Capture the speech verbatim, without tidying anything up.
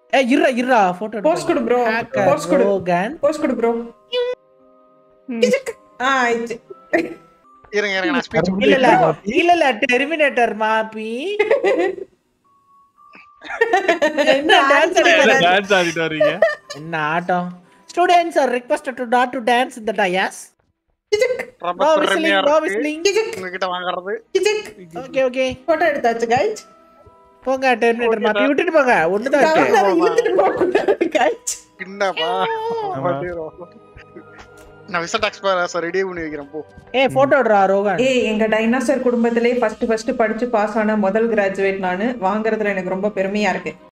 ஏய் இருடா இருடா போட்டோ போஸ்ட் கொடு ப்ரோ போஸ்ட் கொடு போஸ்ட் கொடு ப்ரோ ஆ ஆயிச்சு இருங்க இருங்க நான் ஸ்பீச் இல்ல இல்ல இல்ல இல்ல டெர்மினேட்டர் மாப்பி என்ன டான்ஸ் ஆடிட்டு டான்ஸ் ஆடிட்டு வரீங்க என்ன ஆட்டம் students are requested to not to dance in the dais ரொம்ப நோ பெருமையா விசிலிங் நோ இருக்கு விசிலிங் உங்ககிட்ட வாங்குறது ஓகே ஓகே போட்டோ எடுத்தாச்சு गाइस போங்க டெர்மினேட்டர் மாப்பி விட்டுட்டு போங்க ஒண்ணுதான் இருக்கு கவர்னர் இழுத்துட்டு போக கூடாது गाइस என்னப்பா நான் விசட் எக்ஸ்பர்ட் ரெடி பண்ணி வைக்கிறேன் போ ஏய் போட்டோ எடுறா ரோகன் ஏய் எங்க டைனோசர் குடும்பத்திலே ஃபர்ஸ்ட் ஃபர்ஸ்ட் படிச்சு பாஸ் ஆன முதல் கிராஜுவேட் நானு வாங்குறதுல எனக்கு ரொம்ப பெருமையா இருக்கு